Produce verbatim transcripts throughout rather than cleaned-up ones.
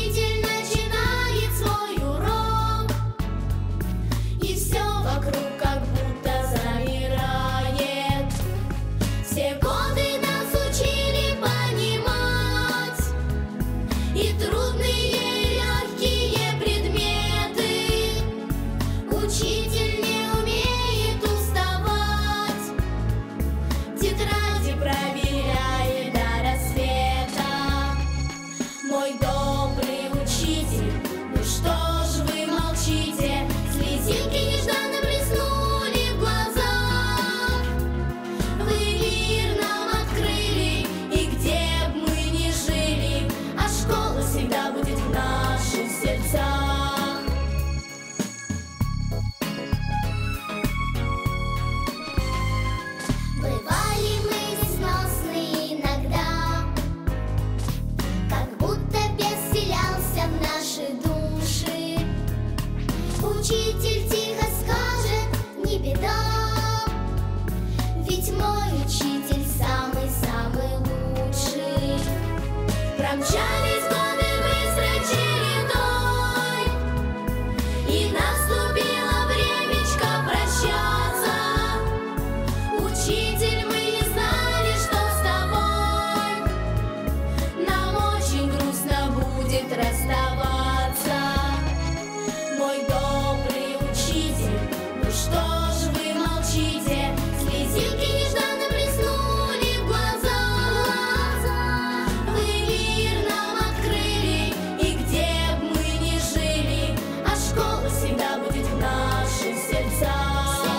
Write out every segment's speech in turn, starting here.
Учитель начинает свой урок, и все вокруг как будто замирает. Все годы нас учили понимать и трудные, и легкие предметы. Учитель не умеет уставать, тетради проверяет до рассвета. Мой добрый учитель, ну что ж вы молчите? Слезинки нежданно блеснули в глазах. Вы мир нам открыли, и где б мы ни жили, а школа всегда будет в наших сердцах. Бывали мы несносные иногда, как будто бес вселялся в наши души. Учитель тихо скажет: не беда, ведь мой учитель самый-самый лучший. Промчались годы быстрой чередой, и наступило времечко прощаться. Учитель, мы не знали, что с тобой нам очень грустно будет расставаться. Мой добрый учитель, ну что ж вы молчите? Слезинки нежданно блеснули в глазах. Вы мир нам открыли, и где б мы ни жили, а школа всегда будет в наших сердцах.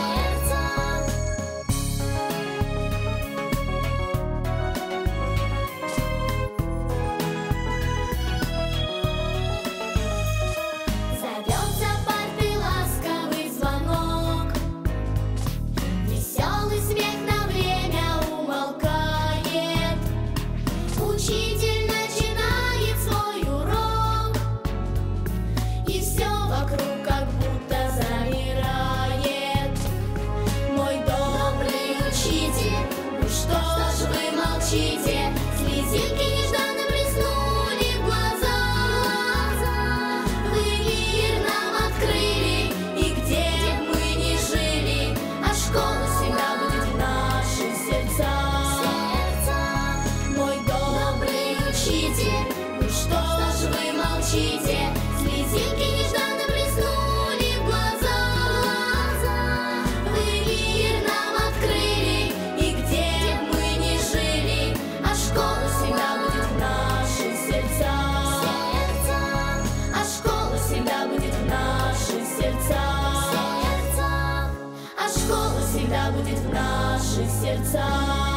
Зовет за парты ласковый звонок, веселый смех на время умолкает. Учитель начинает свой урок, и все вокруг как будто замирает. Мой добрый учитель, ну что ж вы молчите? Слезинки нежданно блеснули в глазах. Вы мир нам открыли, и где б мы ни жили, а школа всегда будет в наших сердцах. Мой добрый учитель, ну что ж вы молчите? Слезинки нежданно блеснули в глазах. Вы мир нам открыли, и где б мы ни жили, а школа всегда будет в наших сердцах. А школа всегда будет в наших сердцах. А школа всегда будет в наших сердцах.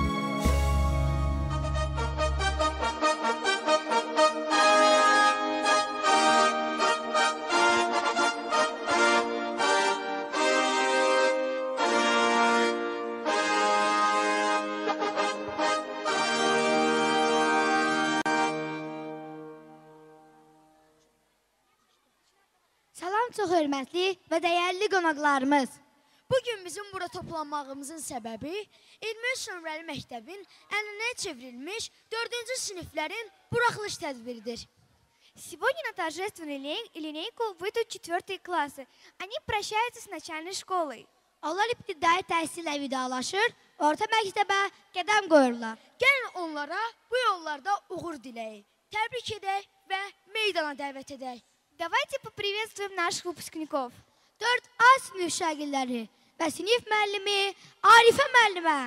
Salam çox hörmətli və dəyərli qonaqlarımız. Bugün bizim burada toplanmağımızın səbəbi iyirmi üç nömrəli məktəbin ənənəyə çevrilmiş dördüncü siniflərin buraxılış tədbiridir. Сегодня на торжественную линейку выйдут четвертые классы. Они прощаются с начальной школой. Onlar ibtidai təhsillə vidalaşır, orta məktəbə qədəm qoyurlar. Gəlin onlara bu yollarda uğur diləyik, təbrik edək və meydana dəvət edək. Давайте поприветствуем наших выпускников. dörd A sinif şagirləri və sinif müəllimi Arifə müəllimə.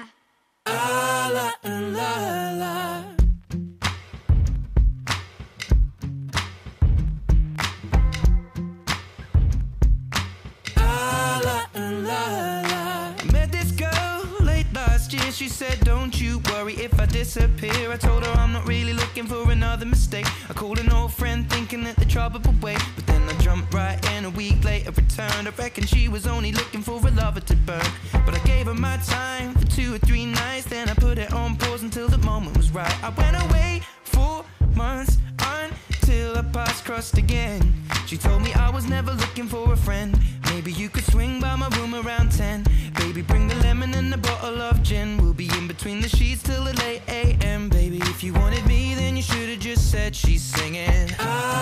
She said, don't you worry if I disappear. I told her I'm not really looking for another mistake. I called an old friend thinking that the trouble would wait, but then I jumped right in. A week later returned. I reckon she was only looking for a lover to burn, but I gave her my time for two or three nights. Then I put it on pause until the moment was right. I went away for months until our paths crossed again. She told me I was never looking for a friend. Maybe you could swing by my room around ten. Baby, bring the lemon and a bottle of gin. We'll be in between the sheets till the late A M. Baby, if you wanted me, then you should've just said she's singing. I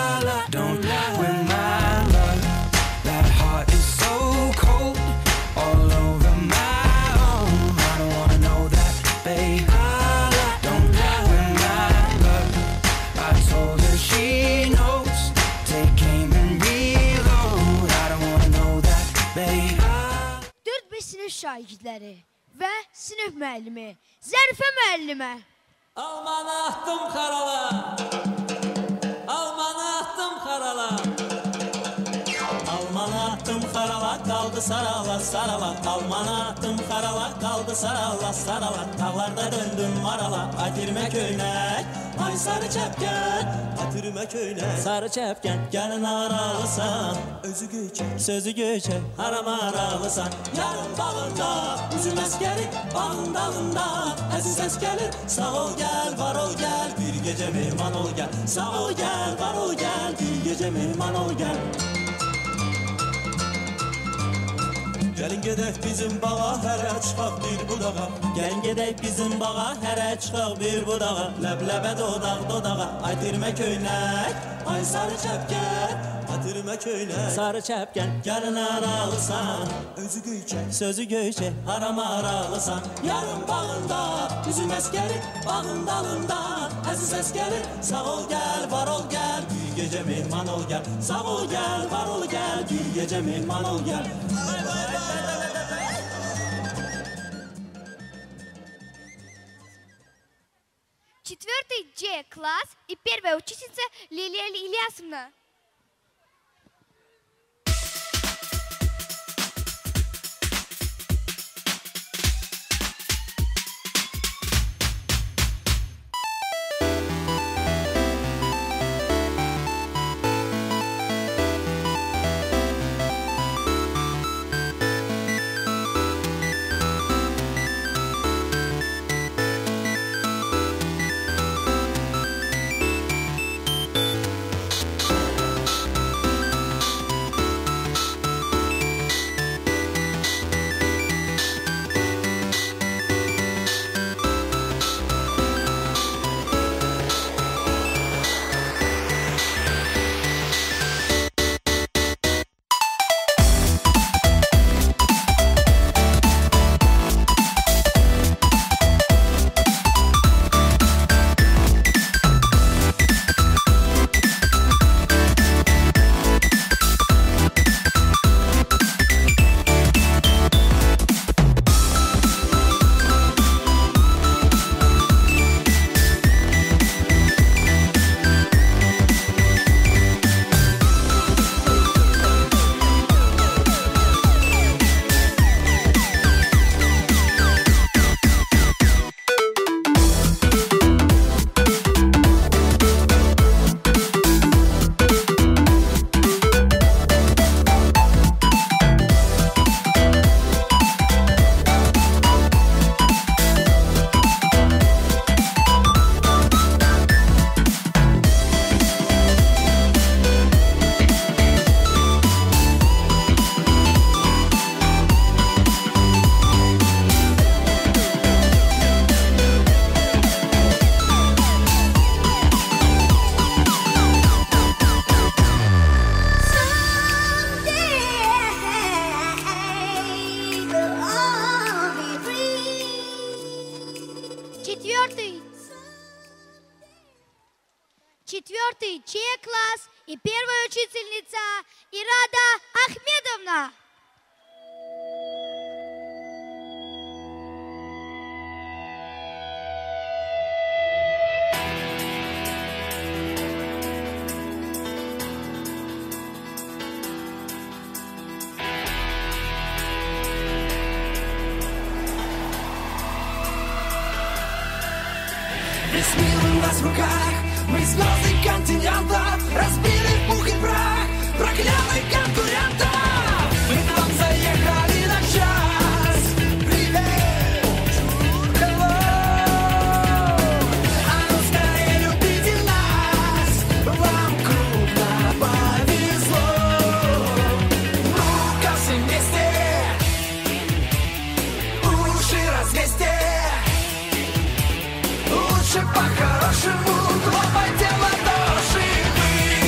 şagirdləri və sinif müəllimi Zərifə müəllimə. Almanı atdım xarala, almanı atdım xarala, almanı attım xarala, qaldı sarala, sarala, almanı attım xarala, qaldı sarala, sarala, dağlarda döndüm marala, atirmə köynək, ay sarı çəpkən, atirmə köynək, sarı çəpkən, gəlin aralısan, özü göyçək, sözü göyçək, harama aralısan, yarın bağında, üzüm əskəri, bağın dalında, əziz əskəlir, sağ ol gəl, var ol gəl, bir gecə mehman ol gəl, sağ ol gəl, var ol gəl, bir gecə mehman ol gəl. Gəlin gedək bizim bağa, hərə çıxaq bir budağa. Gəlin gedək bizim bağa, hərə çıxaq bir budağa. Ləb-ləbə dodaq dodağa, aytirmə köynək, ay sarı çəpkən, aytirmə köynək, sarı çəpkən, gəlin aralısan, özü göyçək, sözü göyçək, harama aralısan, yarın bağında, üzüm əskəri, bağın dalında, əziz əskəri, sağ ol gəl, var ol gəl, bir gecə mehman ol gəl, sağ ol gəl, var ol gəl, bir gecə mehman ol gəl. Четвертый J класс и первая учительница Лилия Ильясовна. Четвертый Ч класс и первая учительница Ирада Ахмедовна. Весь мир у нас в руках, мы звезды континента, разбили в пух и прах проклятых конкурентов. Мы к вам заехали на час. Привет, hello. А ну скорее любите нас, вам крупно повезло. Ну-ка все вместе, уши развесьте. Лучше по-хорошему хлопайте в ладоши вы.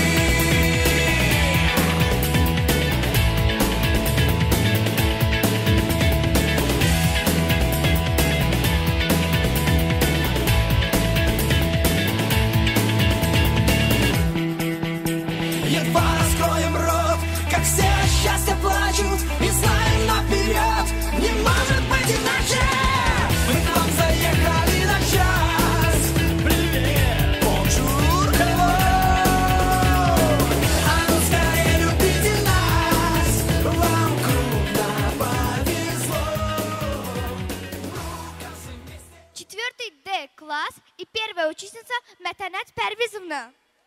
Едва раскроем рот, как все от счастья плачут, и знаем наперед, не можем Мамедовна.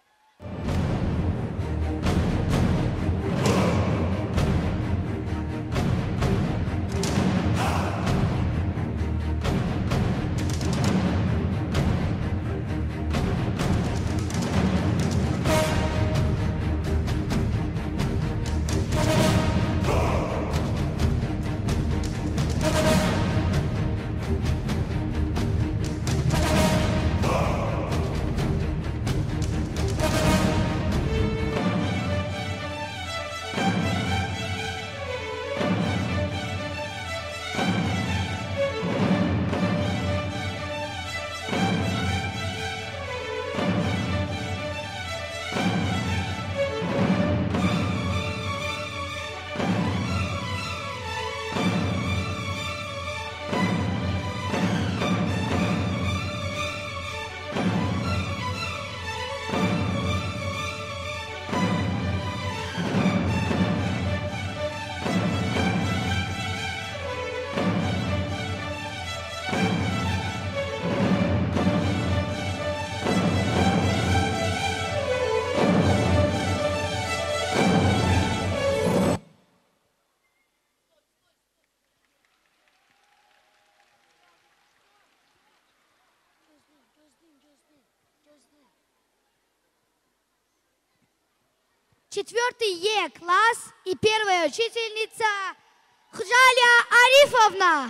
Четвертый Е класс и первая учительница Худжаля Арифовна.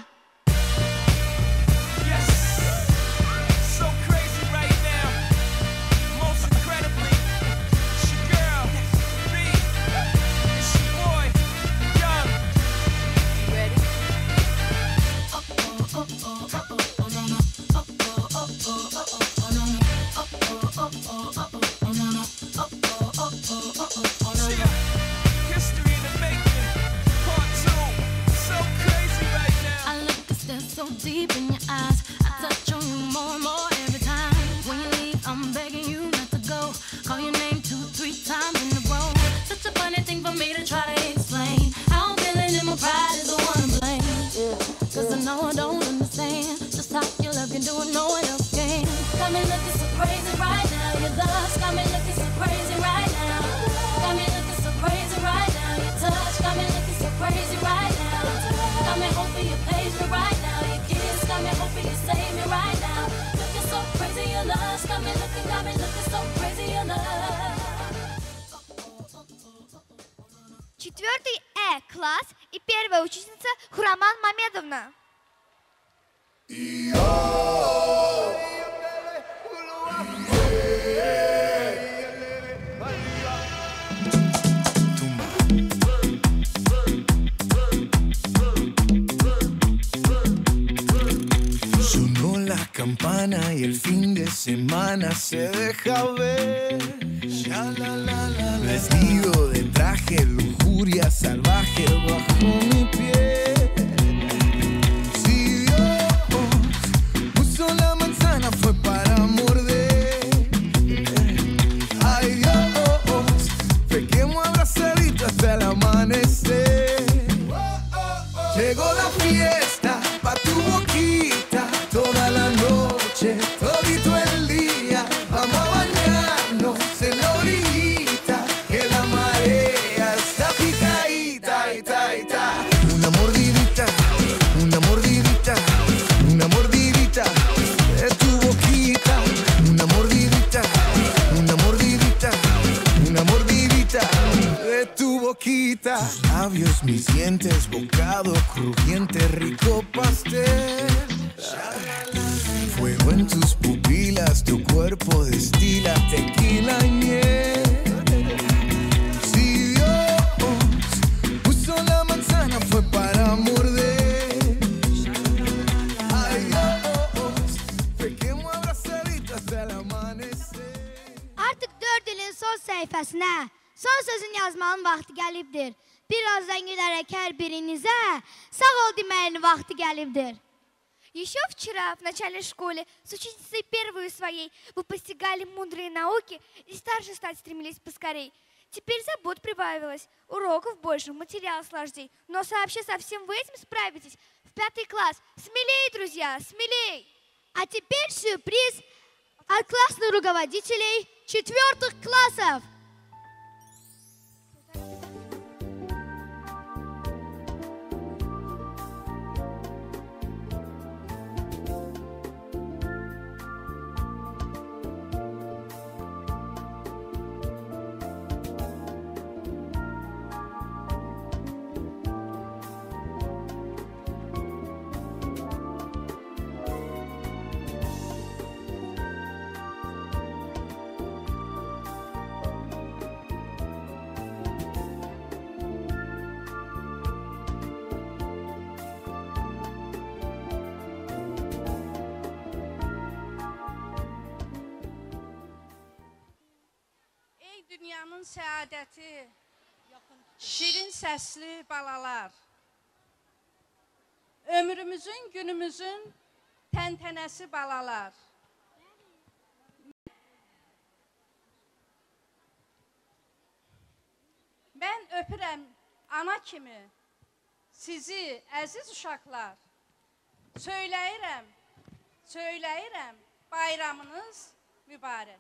So deep in your eyes, I touch on you more and more every time. When you leave, I'm begging you not to go. Call your name two, three times in a row. Such a funny thing for me to try to explain. How I'm feeling and my pride is the one to blame. Yeah. Cause I know I don't understand just how your love can do it, no one else can. Got me looking so crazy right now. Your love's got me looking so crazy right now. Got me looking so crazy right now. Your touch got me looking so crazy right now. Got me hoping you page me right now. Got me hoping you save me right now. Looking so crazy, your love. Got me looking, got me looking so crazy, your love. Четвертый Э класс и первая учительница Хураман Мамедовна. Campana y el fin de semana se deja ver. Vestido de traje, lujuria salvaje bajo mi piel. Si Dios puso la manzana fue para morder. Ay Dios, pequemos abrazaditos hasta el amanecer. Llegó la fiesta pa' tu boquita. Toda la noche, todito el día, vamos a bañarnos en la orillita, que la marea está picadita, ita, ita. Una mordidita, una mordidita, una mordidita de tu boquita. Una mordidita, una mordidita, una mordidita de tu boquita. Tus labios, mis dientes, bocado crujiente, rico pastel. Fuego en tus pupilas, tu cuerpo destila tequila y miel. Si Dios puso la manzana fue para morder. Ay Dios, pequemos abrazaditos hasta el amanecer. Artık dört ilin son sayfasına son sözün yazmanın vaxtı gəlibdir. Birazdan gülərək hər birinizə sağ ol deməyin vaxtı gəlibdir. Еще вчера в начальной школе с учительницей первой своей вы постигали мудрые науки и старше стать стремились поскорей. Теперь забот прибавилось, уроков больше, материал сложней. Но сообща со всем вы этим справитесь. В пятый класс. Смелей, друзья, смелей! А теперь сюрприз от классных руководителей четвертых классов. Dünyanın səadəti, şirin səsli balalar, ömrümüzün, günümüzün təntənəsi balalar. Mən öpürəm ana kimi sizi, əziz uşaqlar, söyləyirəm, söyləyirəm, bayramınız mübarək.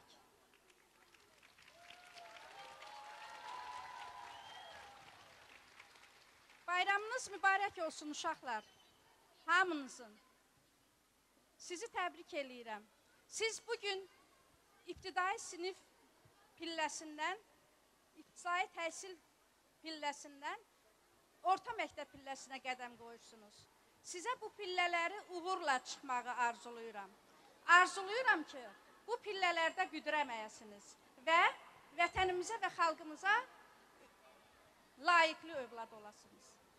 Bayramınız mübarək olsun uşaqlar, hamınızın. Sizi təbrik eləyirəm. Siz bugün ibtidai sinif pilləsindən, ibtidai təhsil pilləsindən orta məktəb pilləsinə qədəm qoyursunuz. Sizə bu pillələri uğurla çıxmağı arzuluyuram. Arzuluyuram ki, bu pillələrdə güdürəməyəsiniz və vətənimizə və xalqımıza layiqli övlad olasınız.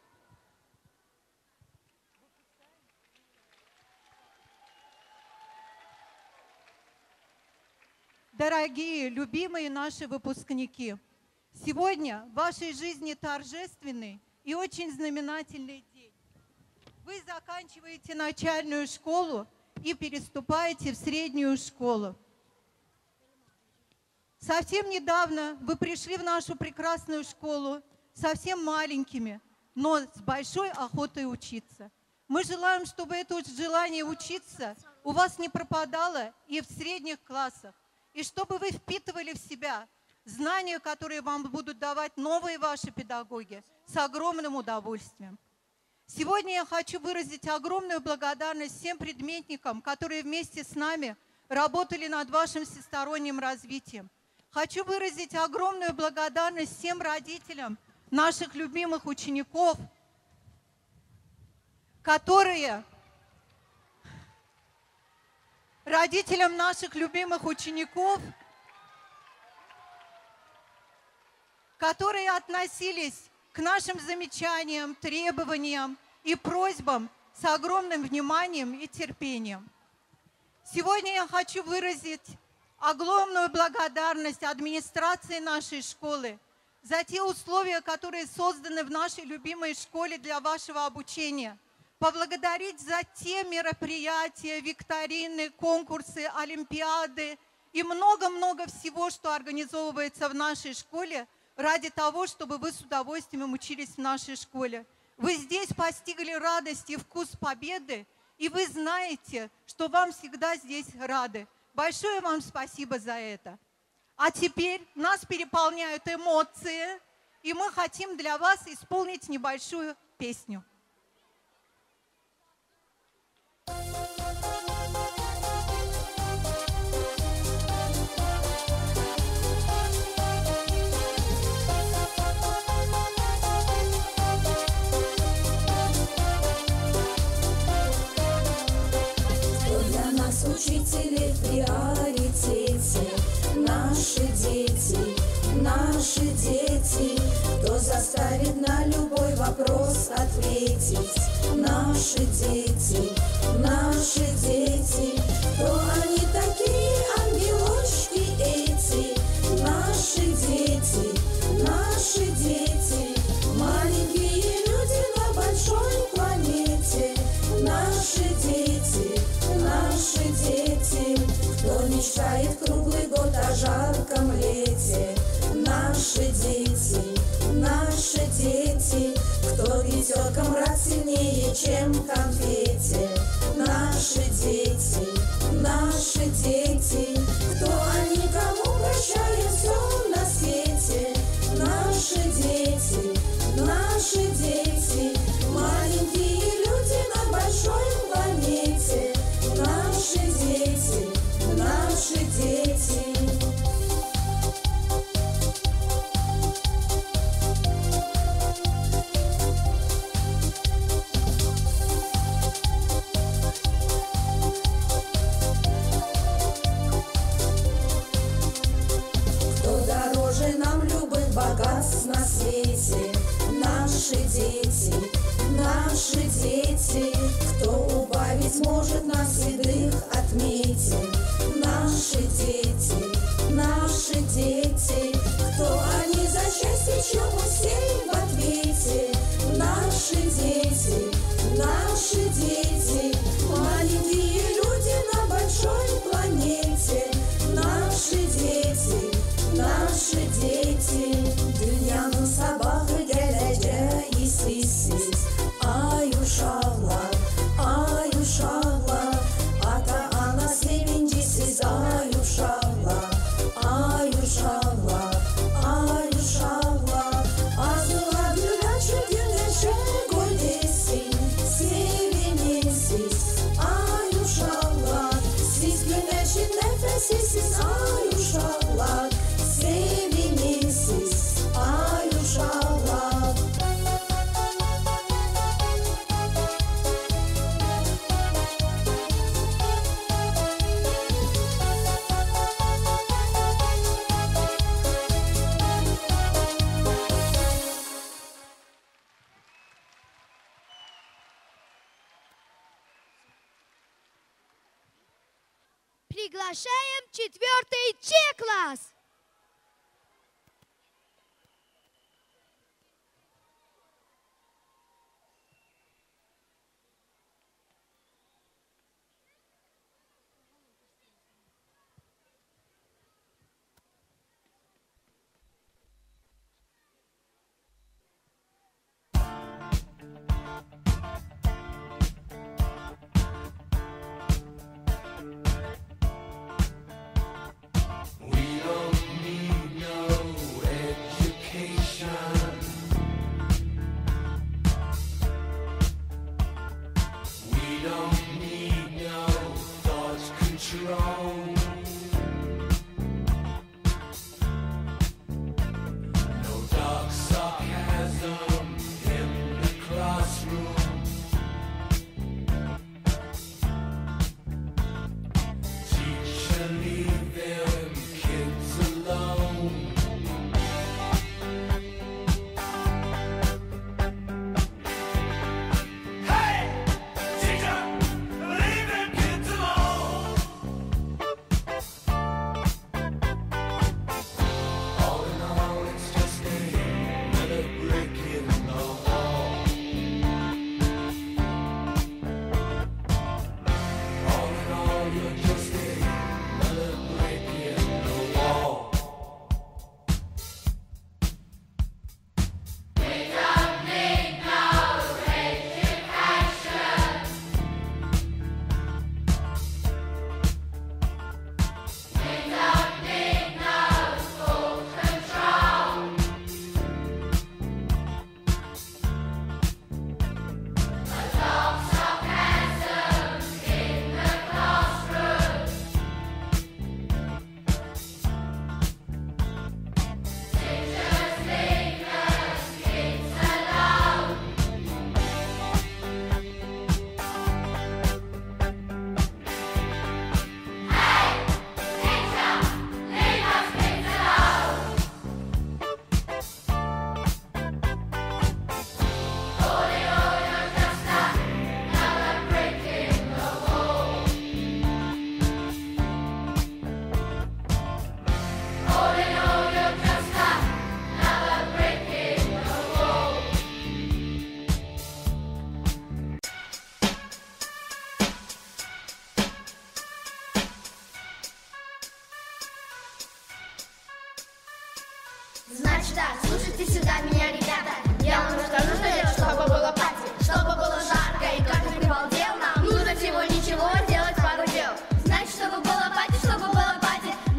Дорогие, любимые наши выпускники, сегодня в вашей жизни торжественный и очень знаменательный день. Вы заканчиваете начальную школу и переступаете в среднюю школу. Совсем недавно вы пришли в нашу прекрасную школу совсем маленькими, но с большой охотой учиться. Мы желаем, чтобы это желание учиться у вас не пропадало и в средних классах. И чтобы вы впитывали в себя знания, которые вам будут давать новые ваши педагоги, с огромным удовольствием. Сегодня я хочу выразить огромную благодарность всем предметникам, которые вместе с нами работали над вашим всесторонним развитием. Хочу выразить огромную благодарность всем родителям наших любимых учеников, которые... Родителям наших любимых учеников, которые относились к нашим замечаниям, требованиям и просьбам с огромным вниманием и терпением. Сегодня я хочу выразить огромную благодарность администрации нашей школы за те условия, которые созданы в нашей любимой школе для вашего обучения. Поблагодарить за те мероприятия, викторины, конкурсы, олимпиады и много-много всего, что организовывается в нашей школе ради того, чтобы вы с удовольствием учились в нашей школе. Вы здесь постигли радость и вкус победы, и вы знаете, что вам всегда здесь рады. Большое вам спасибо за это. А теперь нас переполняют эмоции, и мы хотим для вас исполнить небольшую песню. Учителей в приоритете, наши дети, наши дети, кто заставит на любой вопрос ответить. Наши дети, наши дети, кто они такие, ангелочки эти. Наши дети, наши дети, маленькие люди на большой планете. Наши дети, наши дети, кто мечтает круглый год о жарком лете. Наши дети, наши дети, кто пятеркам рад сильнее, чем конфете. Наши дети, наши дети, Кто они, кому прощают все на свете? Наши дети, наши дети, маленькие люди на большой планете. Наши дети, наши дети. Кто дороже нам любых богатств на свете? Наши дети, наши дети. Кто убавить может нас седых отметить? Наши дети, наши дети. Кто они за счастье, чему сей в ответе? Наши дети, наши дети. Маленькие люди на большой планете. Наши дети, наши дети. Dünyanın sabahı geleceği sizsiz. Ay uşaklar, ay uşaklar. Ata ana sevincisiz. Ay uşaklar, ay uşaklar, ay uşaklar. Arzular gül açıp güneşe gol desin. Sevinirsiz. Ay uşaklar, siz güneşin nefesisiz. Ay uşaklar, sevinirsiz. Ay uşaklar. Приглашаем четвертый Ч класс. We don't need no education. We don't need no thought control. No dark sarcasm in the classroom. Teacher, leave them kids alone. Hey, teacher, leave them kids alone. All in all, it's just another brick in the wall. All in all, you're just another brick in the wall. Значит так, слушайте сюда меня, ребята. Я вам расскажу, что делать, чтобы было пати, чтобы было жарко и каждый прибалдел. Нам нужно всего ничего сделать пару дел. Значит, чтобы было пати, чтобы было пати,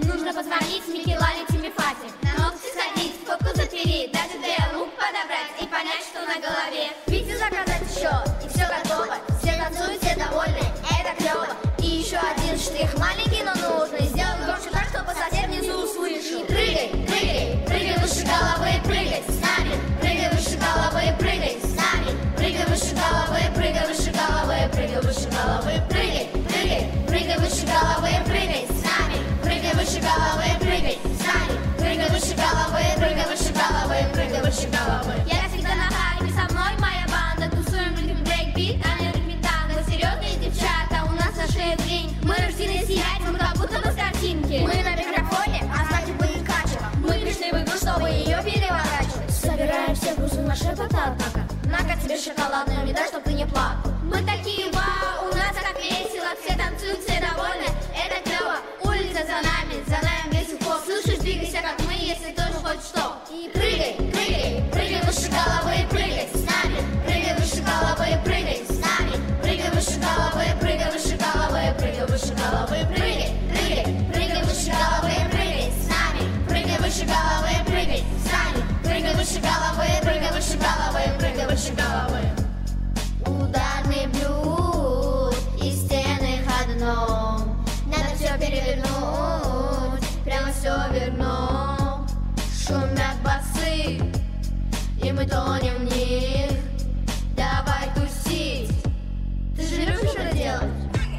Или дать УД лук подобрать и понять, что на голове. Пиццу заказать еще, и все готово. Все танцуют, все довольны, это клево. И еще один штрих, маленький, но нужный. Сделать громче так, чтобы сосед внизу услышал. Прыгай, прыгай, прыгай выше головы, прыгай с нами. Прыгай выше головы, прыгай с нами. Прыгай выше головы, прыгай выше головы, прыгай выше головы, прыгай, прыгай, прыгай выше головы, прыгай с нами. Прыгай выше головы, прыгай с нами. Прыгай выше головы, прыгай выше головы, прыгай выше головы. Я всегда на хайпе, со мной моя банда. Тусуем в ритме брейкбит, а не ритме танго. Серьезные девчата, у нас на шее день. Мы рождены сиять, мы как будто бы с картинки. Мы на микрофоне, а значит мы не качем. Мы пришли в игру, чтобы ее переворачивать. Собираем все грузы на шепота, однако. На-ка тебе шоколадную медаль, чтоб ты не плакал. Мы такие вау, у нас так весело. Все танцуют, все довольны, это клево. Улица за нами, за нами весь уход. Слышишь, двигайся как мы, если тоже хоть что. И прыгай, прыгай, прыгай выше головы, прыгай с нами. Прыгай выше головы, прыгай с нами. Прыгай выше головы, прыгай выше головы, прыгай выше головы, прыгай, прыгай, прыгай выше головы, прыгай с нами. Прыгай выше головы, прыгай с нами. Прыгай выше головы, прыгай выше головы, прыгай выше головы. Ударный блюд и стены ходуном. Надо все перевернуть, прямо все вернем. Шумят басы, и мы тонем в них. Давай тусить. Ты же любишь это делать?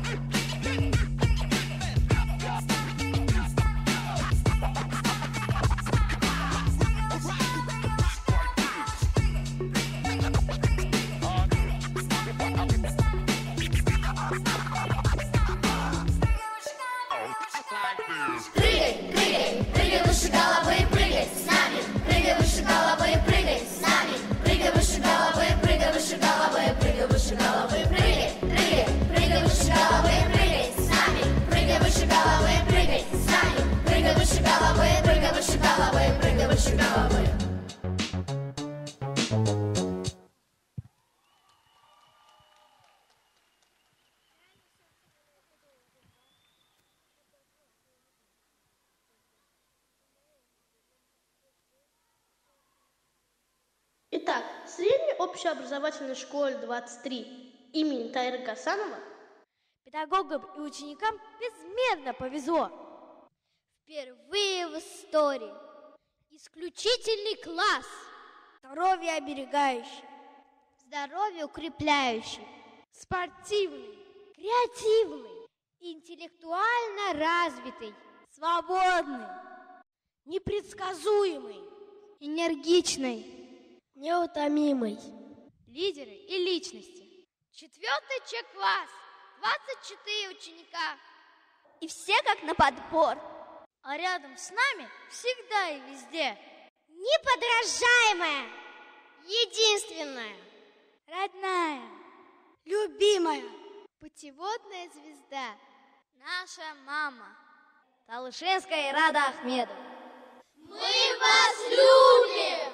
Прыгай, прыгай, прыгай выше головы, прыгай с нами. Прыгай выше головы, прыгай с нами. Прыгай выше головы, прыгай выше головы, прыгай выше головы, прыгай, прыгай, прыгай выше головы, прыгай с нами. Прыгай выше головы, прыгай с нами. Прыгай выше головы, прыгай выше головы, прыгай выше головы. Итак, в средней общеобразовательной школе двадцать три имени Тайры Гасанова педагогам и ученикам безмерно повезло. Впервые в истории исключительный класс, здоровье оберегающий, здоровье укрепляющий, спортивный, креативный, интеллектуально развитый, свободный, непредсказуемый, энергичный, неутомимый. Лидеры и личности. Четвертый Ч-класс, двадцать четыре ученика. И все как на подбор. А рядом с нами всегда и везде неподражаемая, единственная, родная, любимая, путеводная звезда, наша мама, Талышинская Ирада Ахмедова. Мы вас любим!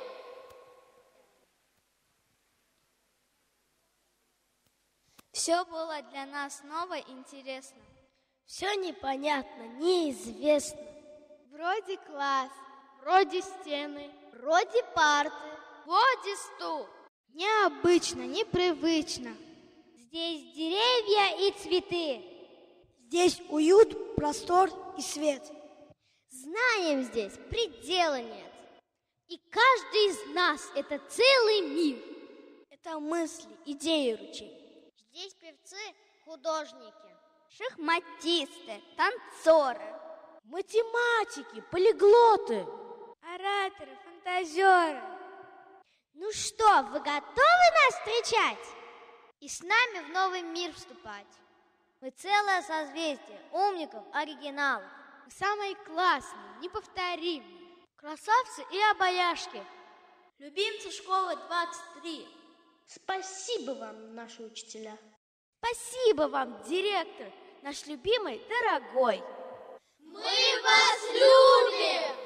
Все было для нас ново и интересно. Все непонятно, неизвестно. Вроде класс, вроде стены, вроде парты, вроде стул. Необычно, непривычно. Здесь деревья и цветы. Здесь уют, простор и свет. Знаем здесь, предела нет. И каждый из нас – это целый мир. Это мысли, идеи, ручей. Здесь певцы, художники, шахматисты, танцоры, математики, полиглоты, ораторы, фантазеры. Ну что, вы готовы нас встречать и с нами в новый мир вступать? Мы целое созвездие умников, оригиналов. Мы самые классные, неповторимые, красавцы и обаяшки, любимцы школы двадцать три. Спасибо вам, наши учителя. Спасибо вам, директор, наш любимый, дорогой. Мы вас любим!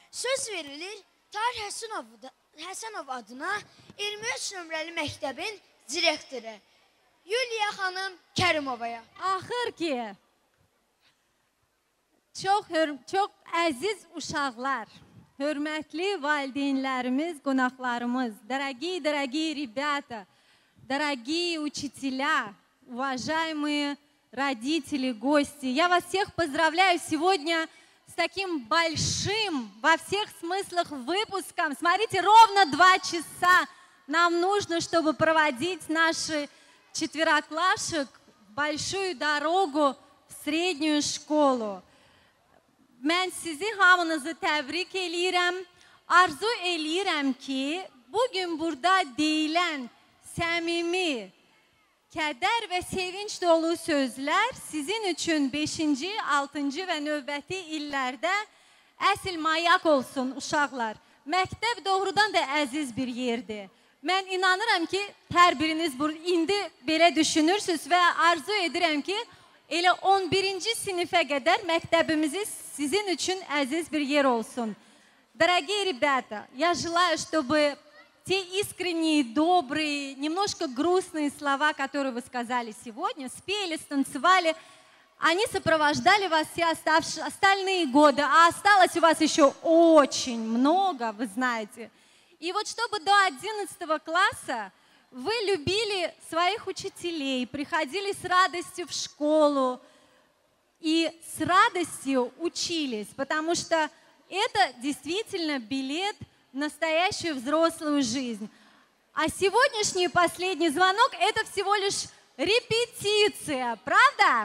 Söz verilir Tahir Həsənov, Həsənov adına iyirmi üç nömrəli məktəbin direktoru Yuliya xanım Kərimovaya. Axır ki, çox, çox əziz uşaqlar, hörmətli valideynlərimiz, qonaqlarımız, дорогие, дорогие ребята, дорогие учителя, уважаемые родители, гости. Я вас всех поздравляю сегодня с таким большим, во всех смыслах, выпуском. Смотрите, ровно два часа нам нужно, чтобы проводить наши четвероклашек в большую дорогу в среднюю школу. Mən sizi hamınızı təbrik eləyirəm. Arzu eləyirəm ki, bugün burada deyilən səmimi, kədər və sevinç dolu sözlər sizin üçün beşinci, altıncı və növbəti illərdə əsl mayak olsun uşaqlar. Məktəb doğrudan da əziz bir yerdir. Mən inanıram ki, hər biriniz indi belə düşünürsünüz və arzu edirəm ki, elə on birinci sinifə qədər məktəbimizi sizin üçün əziz bir yer olsun. Дорогие ребята, я желаю, чтобы те искренние, добрые, немножко грустные слова, которые вы сказали сегодня, спели, станцевали, они сопровождали вас все оставшие, остальные годы, а осталось у вас еще очень много, вы знаете. И вот чтобы до одиннадцатого класса вы любили своих учителей, приходили с радостью в школу и с радостью учились, потому что это действительно билет в настоящую взрослую жизнь. А сегодняшний последний звонок – это всего лишь репетиция, правда?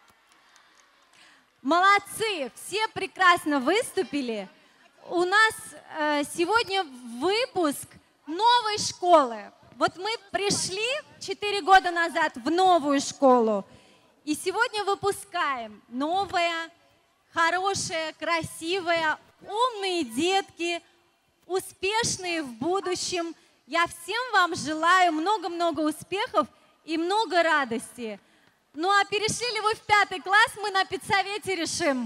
Молодцы, все прекрасно выступили. У нас э, сегодня выпуск новой школы. Вот мы пришли четыре года назад в новую школу, и сегодня выпускаем новая, хорошая, красивая, умные детки, успешные в будущем. Я всем вам желаю много-много успехов и много радости. Ну а перешли ли вы в пятый класс, мы на педсовете решим.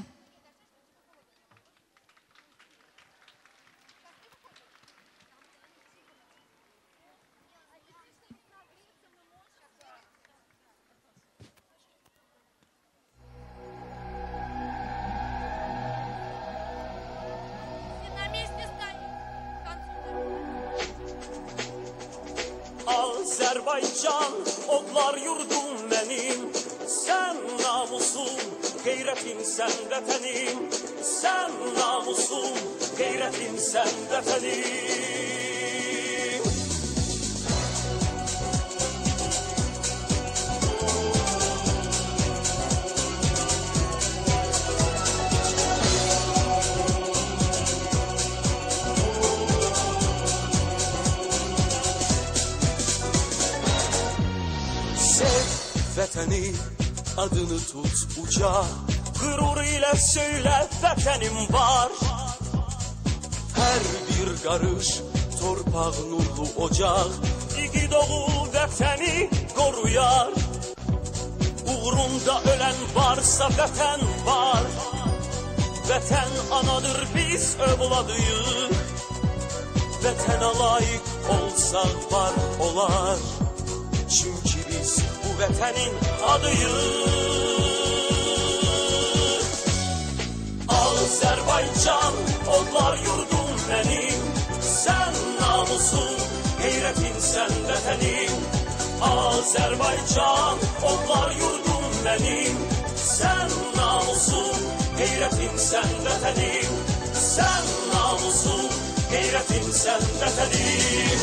Azərbaycan, odlar yurdum mənim, sən namusum, qeyrətim sən vətənim, sən namusum, qeyrətim sən vətənim. Vətəni adını tut uca, qürur ilə söylə vətənim var. Hər bir qarış torpaq nurlu ocaq, igid oğul vətəni qoruyar. Uğrunda ölən varsa vətən var, vətən anadır biz övladıyıq. Vətənə layiq olsaq var olar, çünki biz bu vətənin adıyıq. Azərbaycan, odlar yurdum mənim, sən namusum, qeyrətin sən vətənim. Azərbaycan, odlar yurdum mənim, sən namusum, qeyrətin sən vətənim. Sən namusum, qeyrətin sən vətənim.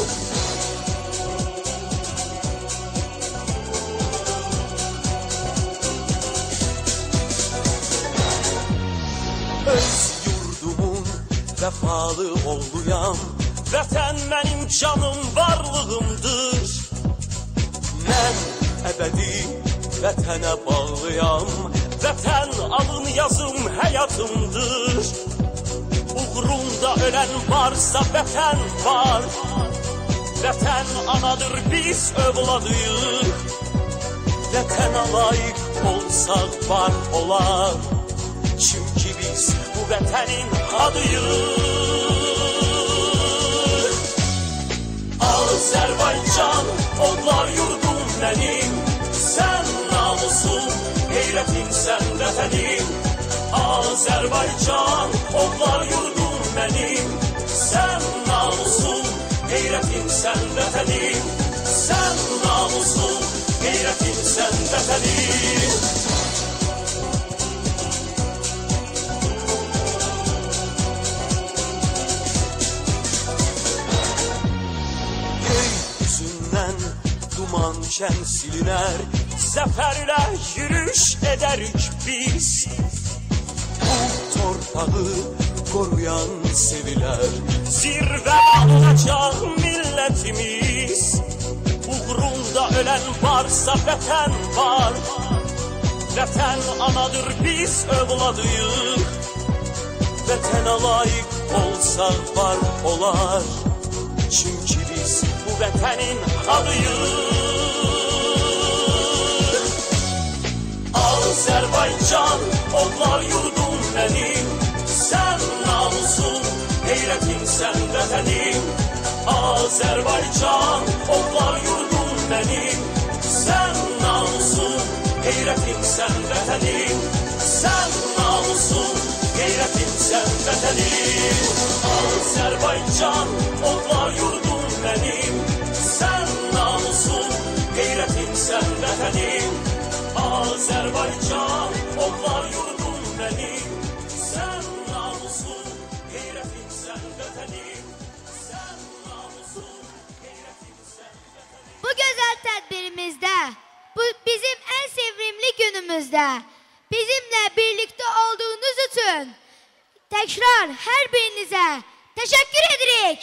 Öz yurdumun vəfalı oğluyam, vətən mənim canım varlığımdır. Mən əbədi vətənə bağlıyam, vətən alın yazım həyatımdır. Uğrunda ölən varsa vətən var, vətən anadır biz övladıyıq. Vətənə layiq olsaq var olar, çünki biz bu vətənin adıyır. Azərbaycan, odlar yurdum mənim, sən namusun, heyrətin sən vətənim. Azərbaycan, odlar yurdum mənim, sən namusun, heyrətin sən vətənim. Sən namusun, heyrətin sən vətənim. Gökyüzündən duman şən silinər, zəfərlə yürüş edərik biz. Bu torpağı koruyan sevilər, zirvə alacaq millətimiz. Uğrunda ölen varsa vətən var, vətən anadır biz övladıyıq. Vətənə layiq olsaq var olar, çünki biz bu vətənin adıyıq. Azərbaycan, odlar yurdum mənim, sən namusun, heyrətin sən vətənim. Azərbaycan, odlar yurdum mənim, sən namusun, heyrətin sən vətənim. Sən namusun, heyrətin sən vətənim. Azərbaycan, odlar yurdum mənim, sən namusun, heyrətin sən vətənim. Azərbaycan, odlar yurdum mənim, sən namusun, heyrətin sən vətənim. Bu güzel tədbirimizdə, bu bizim en sevimli günümüzdə, bizimle birlikte olduğunuz için tekrar her birinize teşekkür edirik.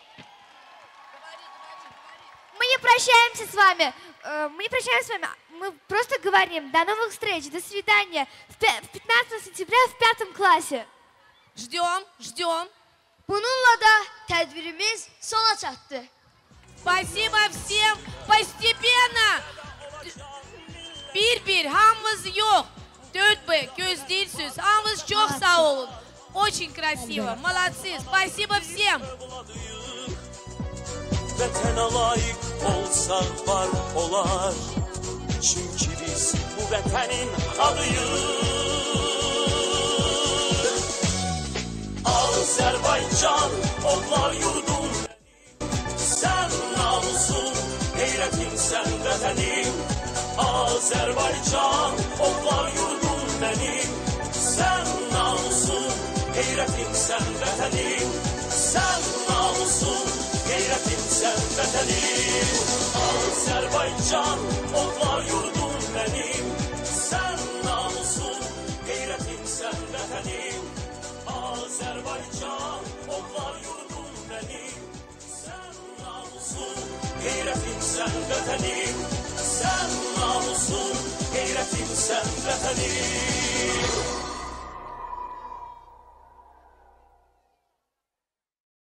Мы не прощаемся с вами, мы не прощаемся с вами, мы просто говорим до новых встреч, до свидания в пятнадцатого сентября в пятом классе. Ждем, ждем. Bununla da tədbirimiz sona çatdı. Спасибо всем. Постепенно. Bir-bir. Hamımız yok. Dört be. Göz değilsiniz. Hamımız çok sağ olun. Очень красиво. Молодцы. Спасибо всем. Vətənə layiq olsaq var olar, çünki biz bu vətənin adıyıq. Azərbaycan, odlar yurdum mənim, sən namusun, heyrətin sən vətənim. Azərbaycan, odlar yurdum mənim, sən namusun, heyrətin sən vətənim. Sən namusun, heyrətin sən vətənim. Azərbaycan, odlar yurdum mənim, sən namusun, heyrətin sən vətənim. Azərbaycan, odlar yurdum mənim, sən namusun, heyrətin sən vətənim. Sən namusun, heyrətin sən vətənim.